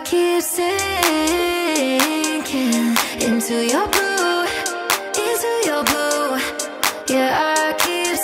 keep sinking into your blue, into your blue. Yeah, I keep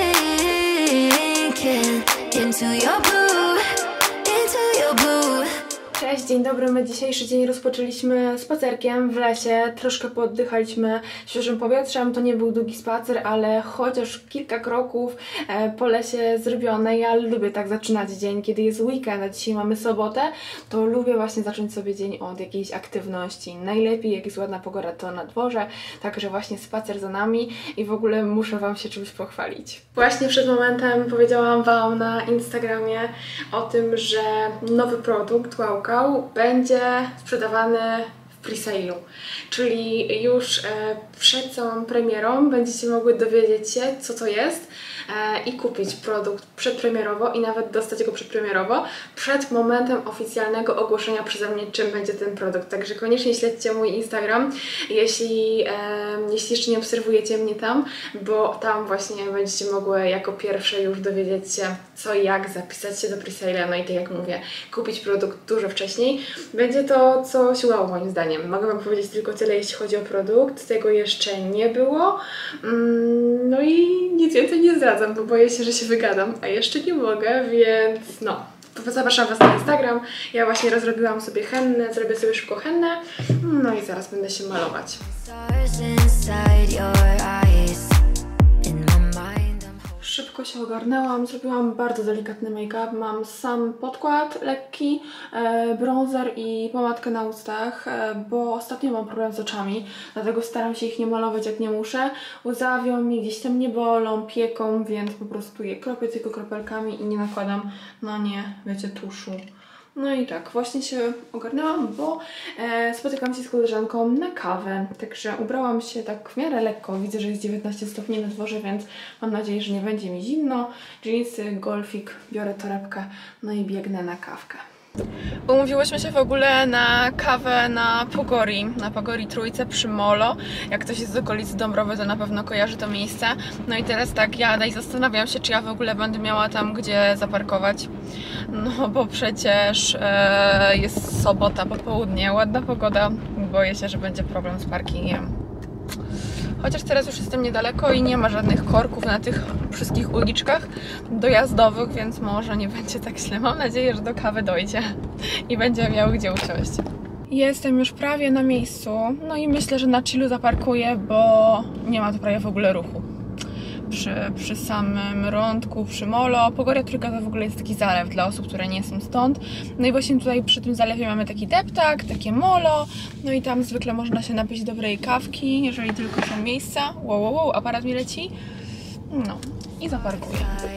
sinking into your blue, into your blue. Cześć, dzień dobry. My dzisiejszy dzień rozpoczęliśmy spacerkiem w lesie. Troszkę pooddychaliśmy świeżym powietrzem. To nie był długi spacer, ale chociaż kilka kroków po lesie zrobione. Ja lubię tak zaczynać dzień, kiedy jest weekend, a dzisiaj mamy sobotę, to lubię właśnie zacząć sobie dzień od jakiejś aktywności. Najlepiej, jak jest ładna pogoda, to na dworze, także właśnie spacer za nami i w ogóle muszę Wam się czymś pochwalić. Właśnie przed momentem powiedziałam Wam na Instagramie o tym, że nowy produkt Wow będzie sprzedawany w pre-sale'u, czyli już przed całą premierą będziecie mogły dowiedzieć się, co to jest i kupić produkt przedpremierowo i nawet dostać go przedpremierowo przed momentem oficjalnego ogłoszenia przeze mnie, czym będzie ten produkt. Także koniecznie śledźcie mój Instagram, jeśli jeszcze nie obserwujecie mnie tam, bo tam właśnie będziecie mogły jako pierwsze już dowiedzieć się, co i jak, zapisać się do pre-sale'a, no i tak jak mówię, kupić produkt dużo wcześniej. Będzie to coś wow moim zdaniem. Mogę Wam powiedzieć tylko tyle, jeśli chodzi o produkt. Tego jeszcze nie było. No i nic więcej nie zdradzam, bo boję się, że się wygadam, a jeszcze nie mogę, więc no. Zapraszam Was na Instagram. Ja właśnie rozrobiłam sobie hennę, zrobię sobie szybko hennę, no i zaraz będę się malować. Szybko się ogarnęłam, zrobiłam bardzo delikatny make-up, mam sam podkład lekki, bronzer i pomadkę na ustach, bo ostatnio mam problem z oczami, dlatego staram się ich nie malować jak nie muszę. Łzawią mi, gdzieś tam nie bolą, pieką, więc po prostu je kropię tylko kropelkami i nie nakładam na nie, wiecie, tuszu. No i tak, właśnie się ogarnęłam, bo spotykam się z koleżanką na kawę, także ubrałam się tak w miarę lekko, widzę, że jest 19 stopni na dworze, więc mam nadzieję, że nie będzie mi zimno. Jeansy, golfik, biorę torebkę, no i biegnę na kawkę. Umówiłyśmy się w ogóle na kawę na Pogori Trójce przy Molo. Jak ktoś jest z okolicy Dąbrowy, to na pewno kojarzy to miejsce. No i teraz tak jadę i zastanawiam się, czy ja w ogóle będę miała tam gdzie zaparkować. No bo przecież jest sobota, popołudnie, ładna pogoda. Boję się, że będzie problem z parkingiem. Chociaż teraz już jestem niedaleko i nie ma żadnych korków na tych wszystkich uliczkach dojazdowych, więc może nie będzie tak źle. Mam nadzieję, że do kawy dojdzie i będzie miał gdzie usiąść. Jestem już prawie na miejscu, no i myślę, że na chillu zaparkuję, bo nie ma tu prawie w ogóle ruchu. Przy samym rądku, przy Molo. Pogoria Trójka to w ogóle jest taki zalew dla osób, które nie są stąd. No i właśnie tutaj przy tym zalewie mamy taki deptak, takie Molo. No i tam zwykle można się napić dobrej kawki, jeżeli tylko są miejsca. Wow, aparat mi leci. No i zaparkuję.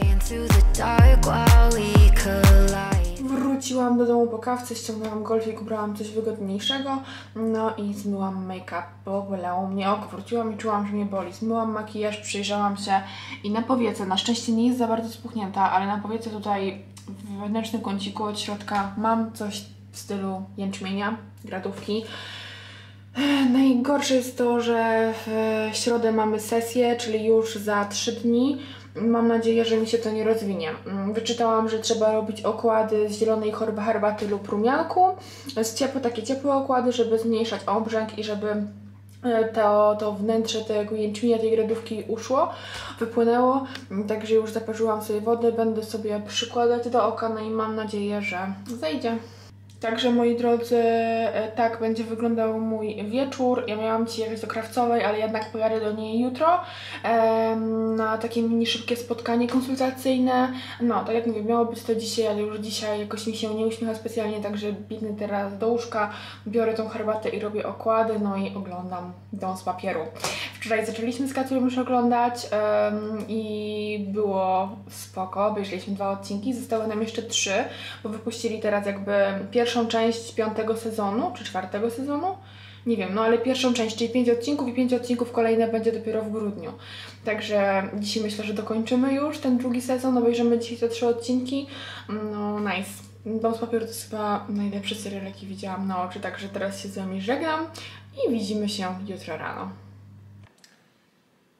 Wróciłam do domu po kawce, ściągnęłam golfik, ubrałam coś wygodniejszego, no i zmyłam make-up, bo bolało mnie oko. Wróciłam i czułam, że mnie boli. Zmyłam makijaż, przyjrzałam się i na powiece, na szczęście nie jest za bardzo spuchnięta, ale na powiece tutaj w wewnętrznym kąciku od środka mam coś w stylu jęczmienia, gradówki. Najgorsze jest to, że w środę mamy sesję, czyli już za 3 dni. Mam nadzieję, że mi się to nie rozwinie. Wyczytałam, że trzeba robić okłady z zielonej herbaty lub rumianku. Takie ciepłe okłady, żeby zmniejszać obrzęk i żeby to wnętrze tego jęczmienia, tej gradówki uszło, wypłynęło. Także już zaparzyłam sobie wodę, będę sobie przykładać do oka, no i mam nadzieję, że zejdzie. Także moi drodzy, tak będzie wyglądał mój wieczór. Ja miałam dzisiaj jechać do Krawcowej, ale jednak pojadę do niej jutro na takie mini szybkie spotkanie konsultacyjne. No, tak jak mówię, miało być to dzisiaj, ale już dzisiaj jakoś mi się nie uśmiecha specjalnie, także biegnę teraz do łóżka, biorę tą herbatę i robię okłady, no i oglądam Dom z papieru. Wczoraj zaczęliśmy z Kacurem już oglądać i było spoko, obejrzeliśmy 2 odcinki, zostały nam jeszcze 3, bo wypuścili teraz jakby pierwszą część 5. sezonu, czy 4. sezonu? Nie wiem, no ale pierwszą część, czyli 5 odcinków i 5 odcinków kolejne będzie dopiero w grudniu. Także dzisiaj myślę, że dokończymy już ten 2. sezon, obejrzymy dzisiaj te 3 odcinki. No nice. Dom z papieru to jest chyba najlepszy serial, jaki widziałam na oczy, także teraz się z Wami żegnam i widzimy się jutro rano.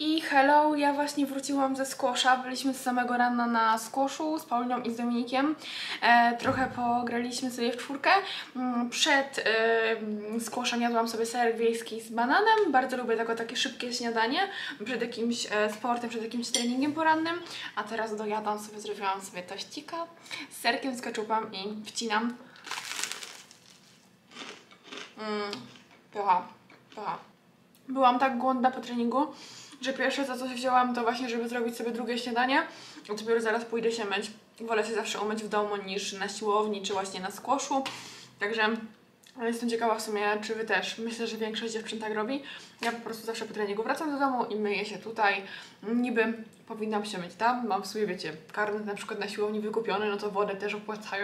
I hello, ja właśnie wróciłam ze squasha, byliśmy z samego rana na squashu z Pauliną i z Dominikiem. Trochę pograliśmy sobie w czwórkę. Przed squashem jadłam sobie serek wiejski z bananem. Bardzo lubię takie szybkie śniadanie przed jakimś sportem, przed jakimś treningiem porannym. A teraz dojadam sobie, zrobiłam sobie tościka z serkiem, z keczupem i wcinam. Pycha. Byłam tak głodna po treningu, że pierwsze za co się wzięłam to właśnie, żeby zrobić sobie drugie śniadanie, a dopiero zaraz pójdę się myć. Wolę się zawsze umyć w domu niż na siłowni czy właśnie na squashu. Także jestem ciekawa w sumie, czy wy też. Myślę, że większość dziewczyn tak robi. Ja po prostu zawsze po treningu wracam do domu i myję się tutaj. Niby powinnam się myć tam. Mam w sobie, wiecie, karnet na przykład na siłowni wykupiony, no to wodę też opłacają.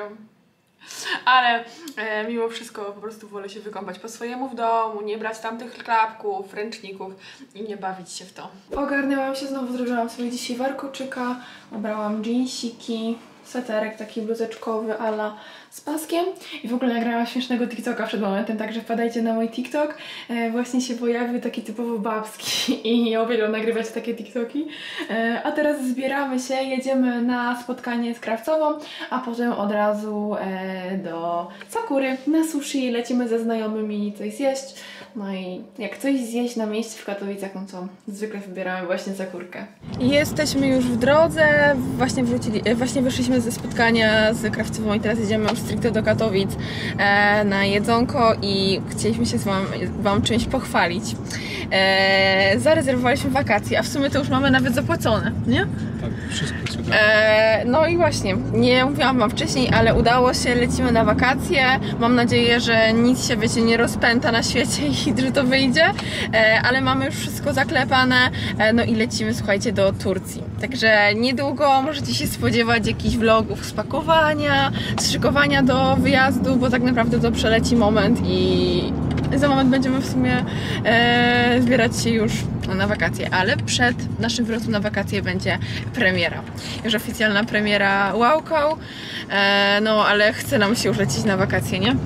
Ale mimo wszystko po prostu wolę się wykąpać po swojemu w domu, nie brać tamtych klapków, ręczników i nie bawić się w to. Ogarnęłam się znowu, zrobiłam sobie dzisiaj warkoczyka, ubrałam jeansiki, sweterek taki bluzeczkowy ala z paskiem i w ogóle nagrałam śmiesznego TikToka przed momentem, także wpadajcie na mój TikTok. Właśnie się pojawił taki typowo babski i ja uwielbiam nagrywać takie TikToki. A teraz zbieramy się, jedziemy na spotkanie z krawcową, a potem od razu do Sakury na sushi, lecimy ze znajomymi coś zjeść. No i jak coś zjeść na miejscu w Katowicach, no to zwykle wybieramy właśnie Sakurkę. Jesteśmy już w drodze, właśnie wyszliśmy ze spotkania z krawcową i teraz jedziemy już stricte do Katowic na jedzonko i chcieliśmy się wam czymś pochwalić. Zarezerwowaliśmy wakacje, a w sumie to już mamy nawet zapłacone, nie? Tak, wszystko super. No i właśnie, nie mówiłam wam wcześniej, ale udało się, lecimy na wakacje. Mam nadzieję, że nic się, wiecie, nie rozpęta na świecie i że to wyjdzie, ale mamy już wszystko zaklepane, no i lecimy, słuchajcie, do Turcji. Także niedługo możecie się spodziewać jakichś vlogów z pakowania, z szykowania do wyjazdu, bo tak naprawdę to przeleci moment i za moment będziemy w sumie zbierać się już na wakacje, ale przed naszym wrócem na wakacje będzie premiera. Już oficjalna premiera Wow-Cow, no ale chce nam się już lecieć na wakacje, nie?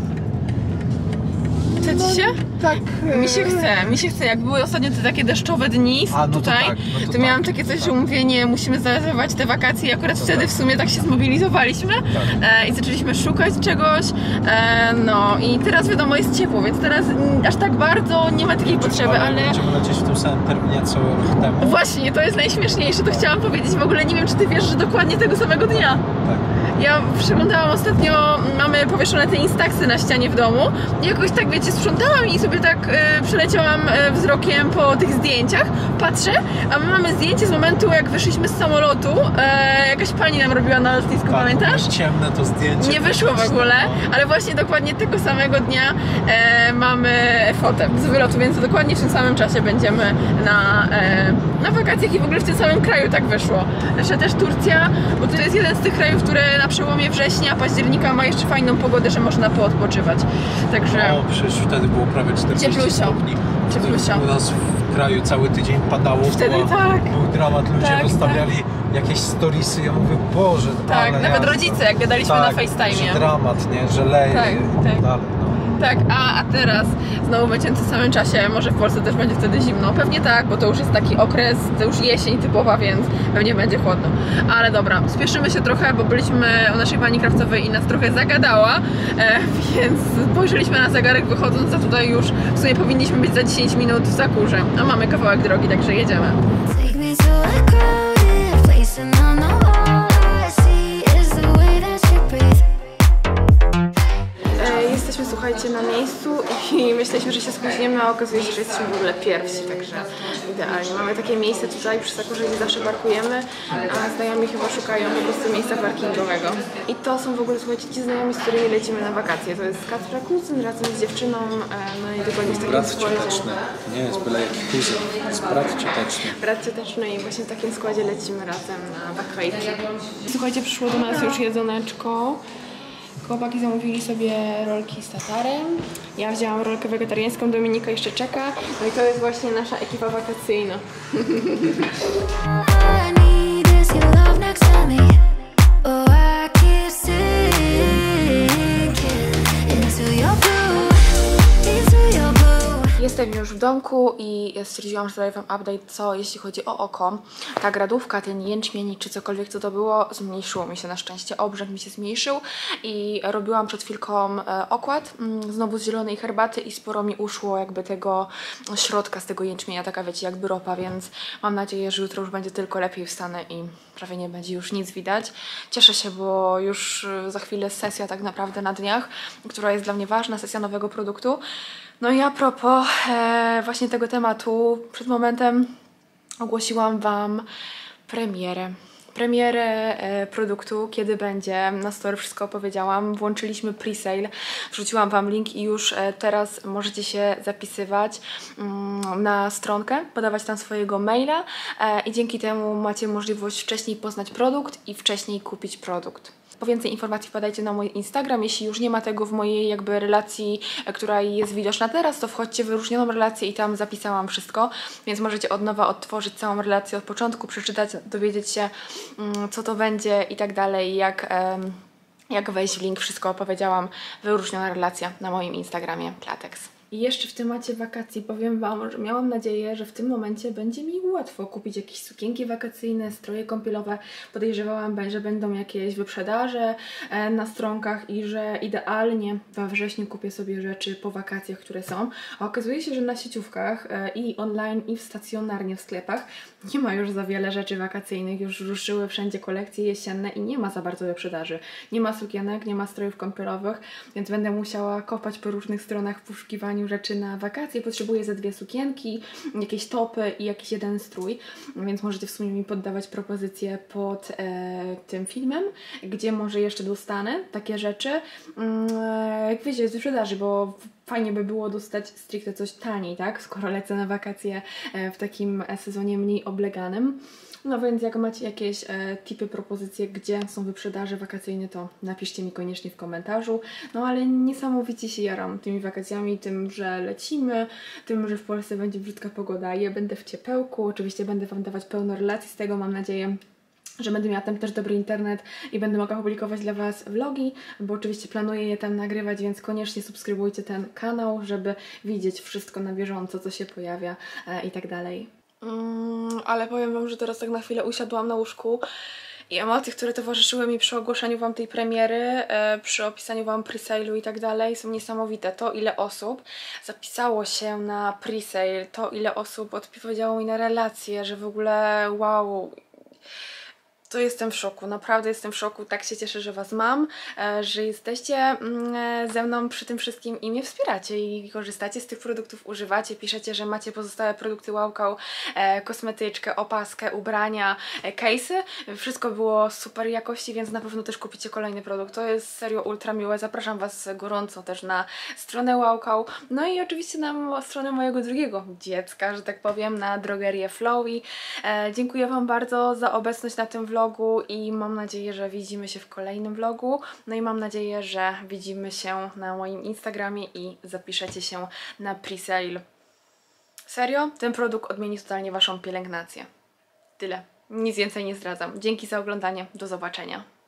Chce ci się? Tak. Mi się chce. Jak były ostatnio te takie deszczowe dni tutaj, to miałam takie coś, że mówię, nie, musimy zarezerwować te wakacje i akurat wtedy w sumie tak się zmobilizowaliśmy i zaczęliśmy szukać czegoś, no i teraz wiadomo jest ciepło, więc teraz aż tak bardzo nie ma takiej potrzeby, ale... Będziemy lecieć w tym samym terminie co rok temu. Właśnie, to jest najśmieszniejsze, to chciałam powiedzieć, w ogóle nie wiem, czy ty wiesz, że dokładnie tego samego dnia. Tak. Ja przeglądałam ostatnio, mamy powieszone te instaxy na ścianie w domu i jakoś tak, wiecie, sprzątałam i sobie tak przeleciałam wzrokiem po tych zdjęciach, patrzę, a my mamy zdjęcie z momentu, jak wyszliśmy z samolotu, jakaś pani nam robiła na lotnisku, tak, pamiętasz? Ciemne to zdjęcie. Nie wyszło w ogóle, ale właśnie dokładnie tego samego dnia mamy fotę z wylotu, więc dokładnie w tym samym czasie będziemy na wakacjach i w ogóle w tym samym kraju tak wyszło. Jeszcze też Turcja, bo to jest jeden z tych krajów, które na przełomie września, października ma jeszcze fajną pogodę, że można poodpoczywać. Także... O, przecież wtedy było prawie 40 stopni. Cieplusio. U nas w kraju cały tydzień padało. Wtedy tak. Był dramat, ludzie wystawiali jakieś storiesy, ja mówię, Boże, tak, nawet jazda. rodzice, jak gadaliśmy na FaceTime'ie. Dramat, nie, że leje tak. dalej, no. Tak, a teraz znowu będzie w tym samym czasie, może w Polsce też będzie wtedy zimno. Pewnie tak, bo to już jest taki okres, to już jesień typowa, więc pewnie będzie chłodno. Ale dobra, spieszymy się trochę, bo byliśmy u naszej pani krawcowej i nas trochę zagadała, więc spojrzeliśmy na zegarek wychodząc, a tutaj już w sumie powinniśmy być za 10 minut w Sakurze. A mamy kawałek drogi, także jedziemy. Take me to a crowded place and on the wall I see is the way that you breathe. Jesteśmy, słuchajcie, na miejscu i myśleliśmy, że się spóźnimy, a okazuje się, że jesteśmy w ogóle pierwsi, także idealnie. Mamy takie miejsce tutaj przy Sakurze, gdzie zawsze parkujemy, a znajomi chyba szukają po prostu miejsca parkingowego. I to są w ogóle, słuchajcie, ci znajomi, z którymi lecimy na wakacje. To jest Kacper Kuzyn razem z dziewczyną, no i dokładnie w takim Brat składzie. cioteczny. Nie jest byle jaki kuzyn, jest brat cioteczny. Brat cioteczny i właśnie w takim składzie lecimy razem na wakacje. Słuchajcie, przyszło do nas już jedzoneczko. Chłopaki zamówili sobie rolki z tatarem. Ja wzięłam rolkę wegetariańską, Dominika jeszcze czeka. No i to jest właśnie nasza ekipa wakacyjna. All I need is your love next to me. Oh, I keep sinking into your blue, into your blue. Jestem już w domku i stwierdziłam, że zrobię wam update, co jeśli chodzi o oko. Ta gradówka, ten jęczmień czy cokolwiek co to było, zmniejszyło mi się na szczęście, obrzęk mi się zmniejszył i robiłam przed chwilką okład, znowu z zielonej herbaty i sporo mi uszło jakby tego środka z tego jęczmienia, taka wiecie, jakby ropa, więc mam nadzieję, że jutro już będzie tylko lepiej wstanę i prawie nie będzie już nic widać. Cieszę się, bo już za chwilę sesja tak naprawdę na dniach, która jest dla mnie ważna, sesja nowego produktu. No i a propos właśnie tego tematu, przed momentem ogłosiłam wam premierę produktu, kiedy będzie. Na story wszystko opowiedziałam. Włączyliśmy pre-sale, wrzuciłam wam link i już teraz możecie się zapisywać na stronkę, podawać tam swojego maila i dzięki temu macie możliwość wcześniej poznać produkt i wcześniej kupić produkt. Po więcej informacji wpadajcie na mój Instagram. Jeśli już nie ma tego w mojej jakby relacji, która jest widoczna teraz, to wchodźcie w wyróżnioną relację i tam zapisałam wszystko, więc możecie od nowa odtworzyć całą relację od początku, przeczytać, dowiedzieć się co to będzie i tak dalej, jak wejść w link, wszystko opowiedziałam. Wyróżniona relacja na moim Instagramie Platex. I jeszcze w temacie wakacji powiem wam, że miałam nadzieję, że w tym momencie będzie mi łatwo kupić jakieś sukienki wakacyjne, stroje kąpielowe. Podejrzewałam, że będą jakieś wyprzedaże na stronkach i że idealnie we wrześniu kupię sobie rzeczy po wakacjach, które są. A okazuje się, że na sieciówkach i online, i stacjonarnie w sklepach nie ma już za wiele rzeczy wakacyjnych. Już ruszyły wszędzie kolekcje jesienne i nie ma za bardzo wyprzedaży. Nie ma sukienek, nie ma strojów kąpielowych, więc będę musiała kopać po różnych stronach w poszukiwaniu rzeczy na wakacje. Potrzebuję ze 2 sukienki, jakieś topy i jakiś jeden strój, więc możecie w sumie mi poddawać propozycje pod tym filmem, gdzie może jeszcze dostanę takie rzeczy. Jak wiecie, z wyprzedaży, bo fajnie by było dostać stricte coś taniej, tak? Skoro lecę na wakacje w takim sezonie mniej obleganym. No więc jak macie jakieś tipy, propozycje, gdzie są wyprzedaże wakacyjne, to napiszcie mi koniecznie w komentarzu. No ale niesamowicie się jaram tymi wakacjami, tym, że lecimy, tym, że w Polsce będzie brzydka pogoda. Ja będę w ciepełku, oczywiście będę wam dawać pełno relacji z tego, mam nadzieję, że będę miała tam też dobry internet i będę mogła publikować dla was vlogi, bo oczywiście planuję je tam nagrywać, więc koniecznie subskrybujcie ten kanał, żeby widzieć wszystko na bieżąco, co się pojawia i tak dalej. Ale powiem wam, że teraz tak na chwilę usiadłam na łóżku i emocje, które towarzyszyły mi przy ogłoszeniu wam tej premiery, przy opisaniu wam pre-sale'u i tak dalej, są niesamowite. To, ile osób zapisało się na pre-sale, to, ile osób odpowiedziało mi na relacje, że w ogóle wow, to jestem w szoku, naprawdę jestem w szoku, tak się cieszę, że was mam, że jesteście ze mną przy tym wszystkim i mnie wspieracie i korzystacie z tych produktów, używacie, piszecie, że macie pozostałe produkty Wowcow, kosmetyczkę, opaskę, ubrania, case'y, wszystko było super jakości, więc na pewno też kupicie kolejny produkt, to jest serio ultra miłe, zapraszam was gorąco też na stronę Wowcow, no i oczywiście na stronę mojego drugiego dziecka, że tak powiem, na drogerię Flowy. Dziękuję wam bardzo za obecność na tym vlogu i mam nadzieję, że widzimy się w kolejnym vlogu. No i mam nadzieję, że widzimy się na moim Instagramie i zapiszecie się na pre-sale. Serio? Ten produkt odmieni totalnie waszą pielęgnację. Tyle. Nic więcej nie zdradzam. Dzięki za oglądanie. Do zobaczenia.